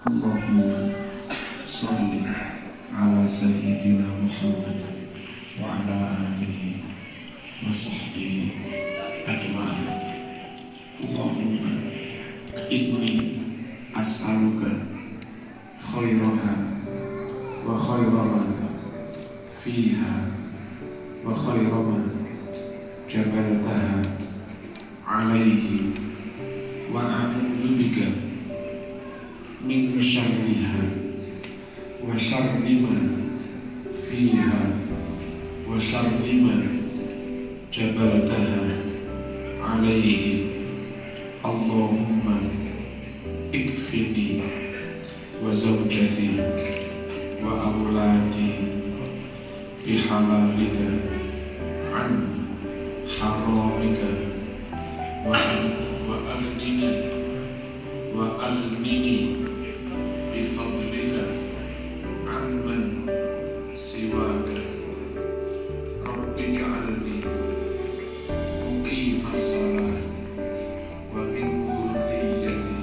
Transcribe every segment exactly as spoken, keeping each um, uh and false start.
Allahumma salli ala sayyidina Muhammad wa ala alihi wa sahbihi ajma'in. Allahumma inni as'aluka khairaha wa khairama fiha wa khairama jabaltaha alaihi wa a'udzubika min syarriha wa syarri ma fiha wa syarri ma jabaltaha alaihi. Allahumma ikfini wa zawjati wa awladi bihalalika an haramika wa wa aghnini wa aghnini bifadlika amman siwaka. Rabbi ja'alni muqimas salah wa min dhurriyyati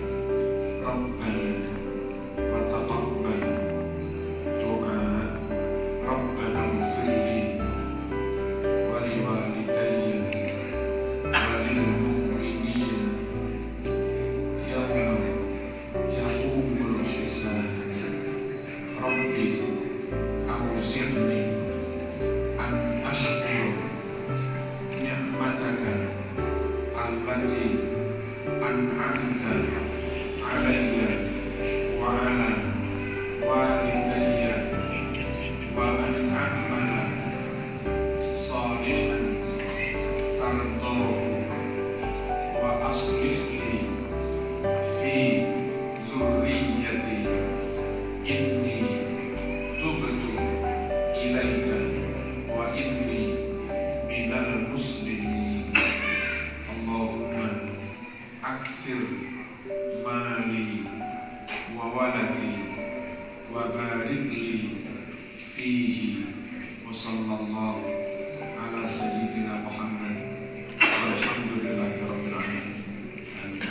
Rabbana wa taqabbal du'a. Rabbana ighfirli wa liwalidayya wa lil mu'minina yawma yaqumul hisab. Rabbi auzi'ni an ashkura ni'mataka allati an'amta alayya wa ala walidayya wa an a'mala salihan tardahu wa aslih li fi dhurriyyati inni tubtu ilaika wa inni minal muslimin. Allahumma akthir mali wa waladi wa barik li fihi wa sallallahu ala sayyidina Muhammad walhamdulillahi rabbil alamin. Amin.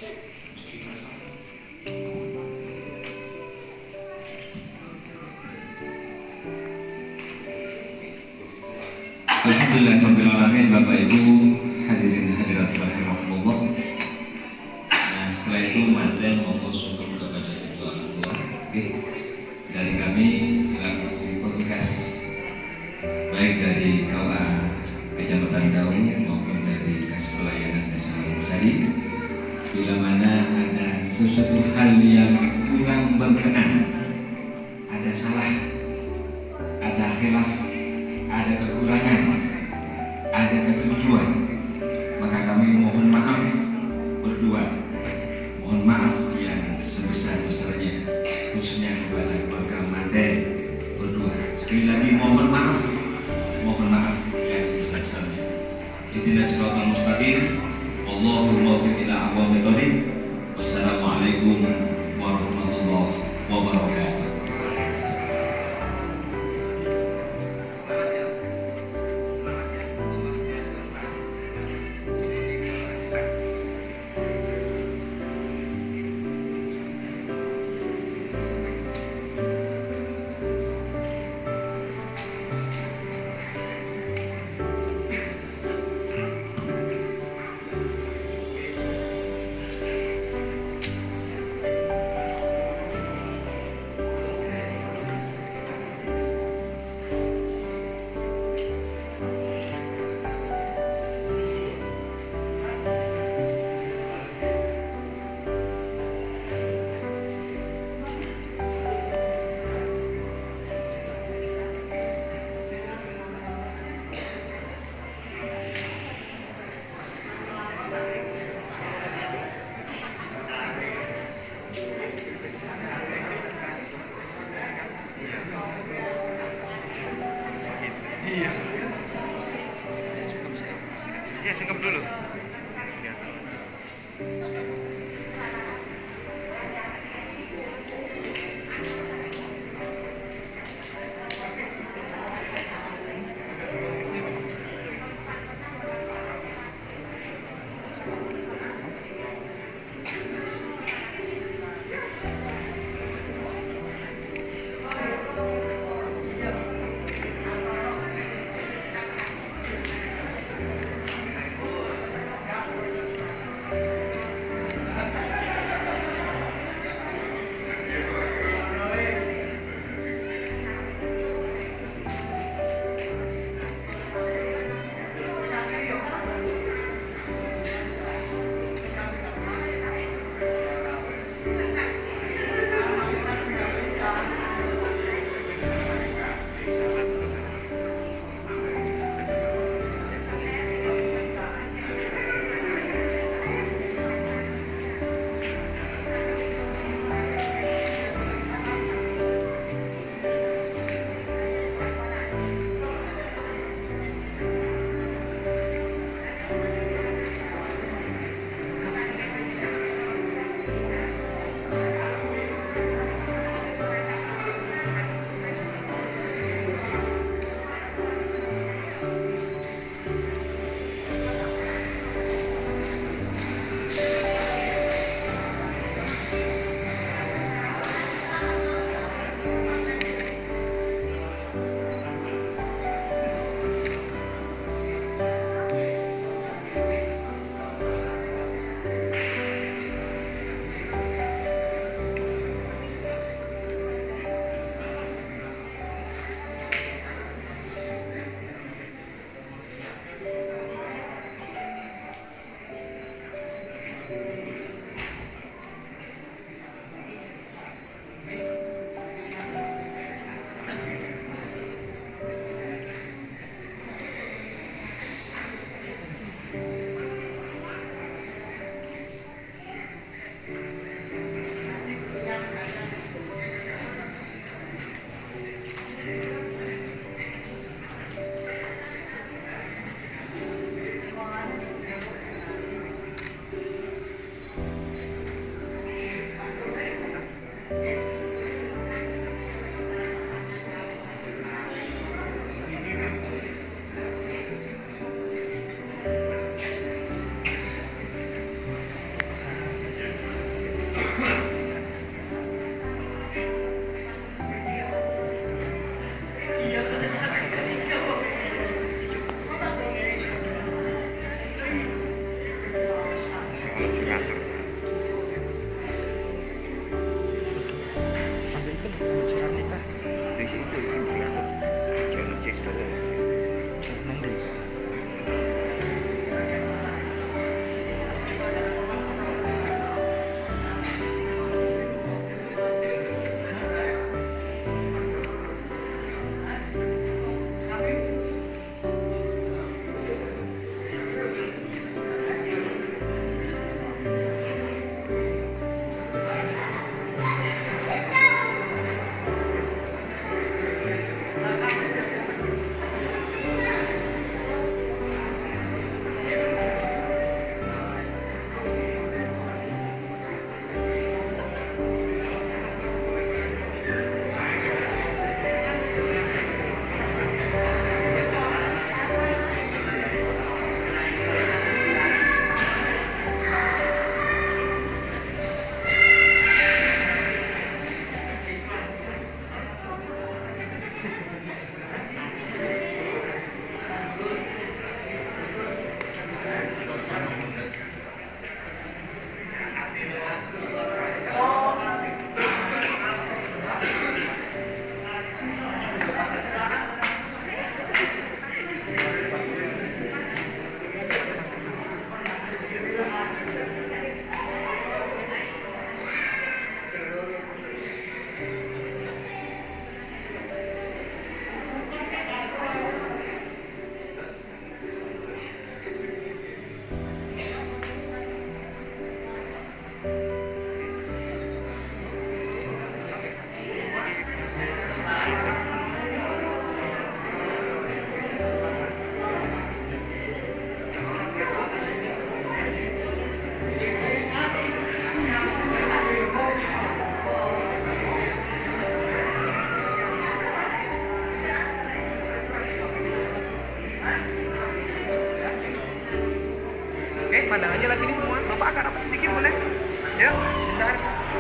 Alhamdulillahirrahmanirrahim. Bapak Ibu hadirin hadirat rahimakumullah. Nah, setelah itu manten monggo sungkem kepada kedua orang tua. Oke. Dari kami selaku petugas baik dari K W A Kecamatan Daun maupun dari Kas Pelayanan Desa Sari, bila mana ada sesuatu hal yang kurang berkenan, ada salah, ada khilaf, ada kekurangan, ada ketujuan, maka kami mohon maaf berdua, mohon maaf yang sebesar-besarnya, khususnya kepada keluarga manten berdua. Sekali lagi mohon maaf, mohon maaf yang sebesar-besarnya. Ihdinas siratal mustaqim. Allahul muwaffiq ila aqwamit thoriq. Wassalamualaikum warahmatullahi wabarakatuh. Iya. Iya, singkap dulu.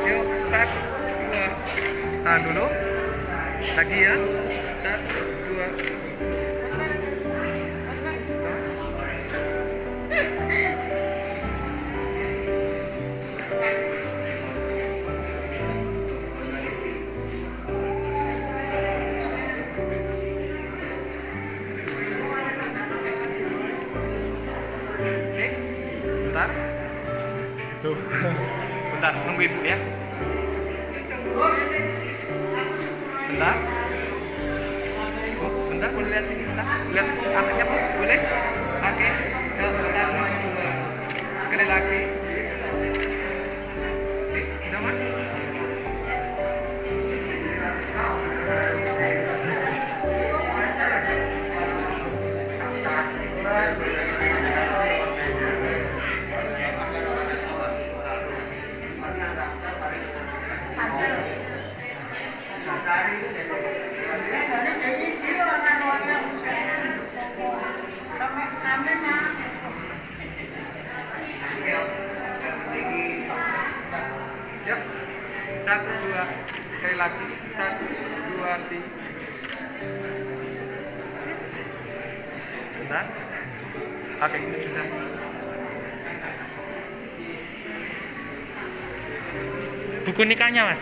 Yuk, satu, dua. Tahan dulu. Lagi ya. Satu, dua. Bentar. Tuh. Bentar, nunggu ibu ya. Bentar. Oh, bentar, boleh lihat sini, bentar. Lihat anaknya bu, boleh? Oke. Yuk, satu, dua. Sekali lagi. Oke, udah mas? Ya, satu dua, sekali lagi, satu dua tiga. Bentar. Oke, sudah. Buku nikahnya mas.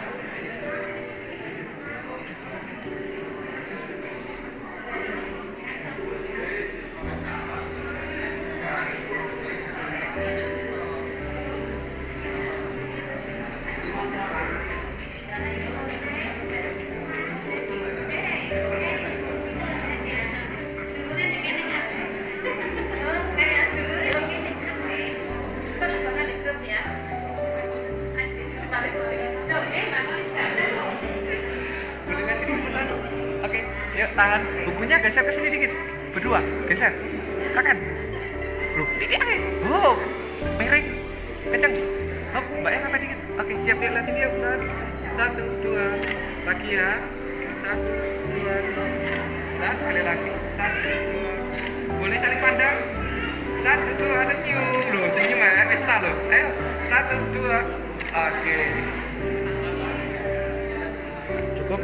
Yuk tahan, bukunya geser ke sini dikit, berdua, geser, tekan, loh, titik aja, oh, miring, kenceng, hop, mbaknya apa dikit, oke siap lihat sini yuk, tahan, satu, dua, lagi ya, satu, dua, nah sekali lagi, satu, dua, boleh saling pandang, satu, dua, senyum, loh senyum ya, bisa loh, ayo, satu, dua, oke, cukup.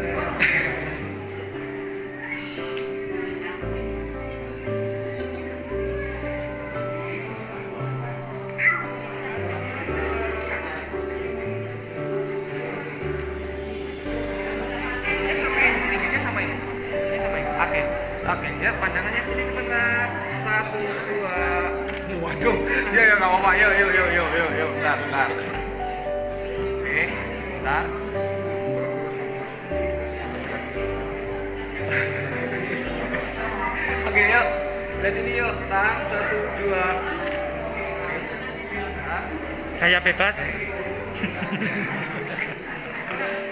Oke, ya pandangannya sini sebentar. Satu, dua. Waduh, ya ya nggak apa-apa. Yuk, yuk, yuk, yuk, yuk, yuk. Bentar, bentar. Oke, bentar. Oke, yuk. Lihat sini yuk. Tahan, satu, dua. Oke. Gaya bebas.